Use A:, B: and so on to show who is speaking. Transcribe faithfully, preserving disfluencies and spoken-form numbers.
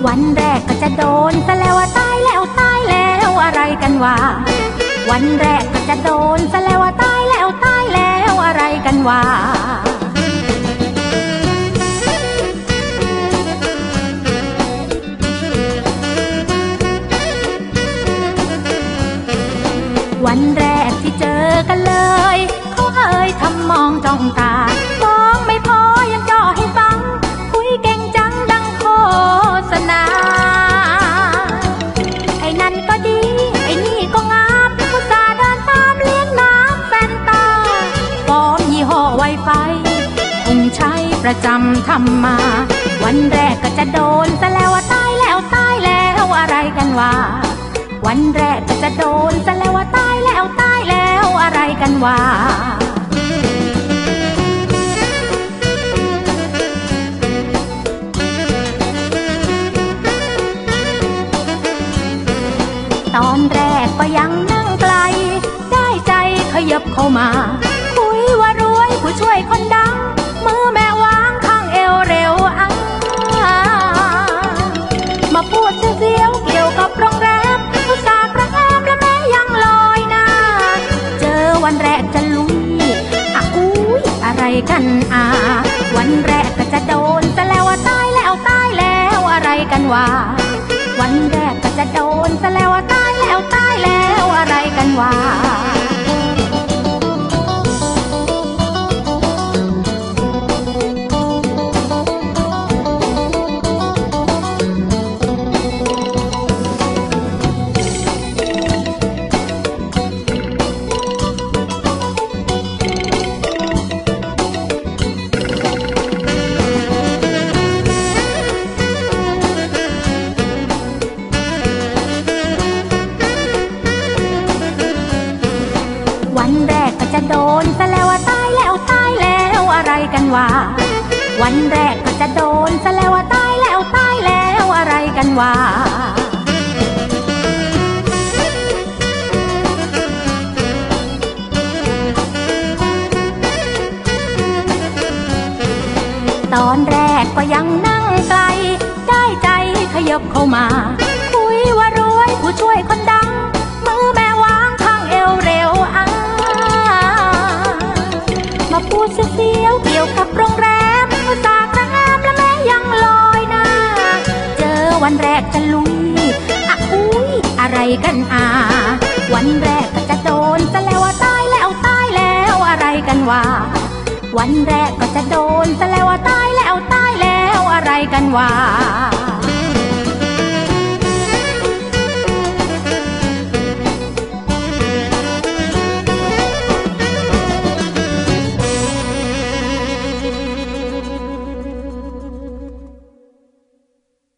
A: วันแรกก็จะโดนซะแล้วว่าตายแล้วตายแล้วอะไรกันวะวันแรกก็จะโดนซะแล้วว่าตายแล้วตายแล้วอะไรกันวะวันแรกที่เจอกันเลยเขาเอ่ยทำมองจ้องตามองไม่พอยังจ่อให้ฟังคุยเก่งจังดังโฆษณาไอ้นั่นก็ดีไอ้นี่ก็งามผู้สาเดินตามเลี้ยงน้ำแฟนตาฟอร์มยี่ห้อไวไฟคงใช้ประจำทำมาวันแรกก็จะโดนซะแล้วว่าตายแล้วตายแล้วอะไรกันวะวันแรกก็จะโดนซะแล้วว่าตายแล้วตายแล้วอะไรกันวะตอนแรกก็ยังนั่งไกลได้ใจขยับเข้ามาคุยว่ารวยผู้ช่วยคนดังมือแม่วางข้างเอวเร็วอังมาพูดเสียวเกี่ยวกับโรงแรมอุตส่าห์ประแอมและแม่ยังลอยหน้าเจอวันแรกจะลุยอะอุ้ยอะไรกันอ่ะวันแรกก็จะโดนซะแล้วว่าตายแล้วตายแล้วอะไรกันวะวันแรกก็จะโดนซะแล้วว่าตายแล้วตายแล้วอะไรกันวะวันแรกก็จะโดนซะแล้วว่าตายแล้วตายแล้วอะไรกันวะวันแรกก็จะโดนซะแล้วว่าตายแล้วตายแล้วอะไรกันวะตอนแรกก็ยังนั่งไกลได้ใจขยับเข้ามาคุยว่ารวยผู้ช่วยคนดังมือแม่วางข้างเอวเร็วอังมาพูดเสียวเกี่ยวกับโรงแรมอุตส่าห์กระแอมและแม่ยังลอยหน้าเจอวันแรกจะลุยอะอุ้ยอะไรกันอ่ะวันแรกก็จะโดนซะแล้วว่าตายแล้วตายแล้วอะไรกันวะวันแรกก็จะโดนซะแล้วว่าตายแล้วตายแล้วอะไรกันวะ